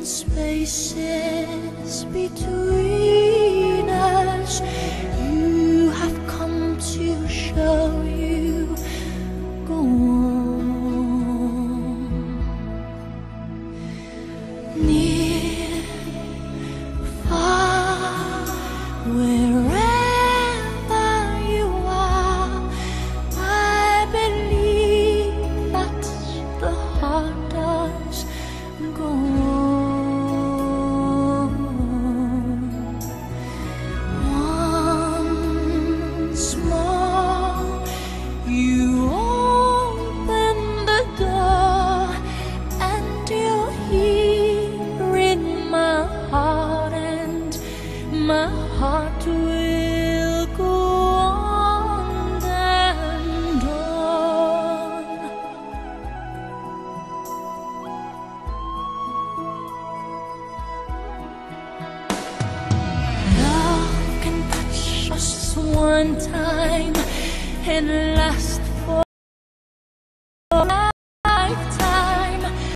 spaces between us. You have come to show you go on. Near, far, wherever you are, I believe that the heart does go on. Once more, you open the door, and you're here in my heart, and my heart will go on and on. Love can touch us one time and last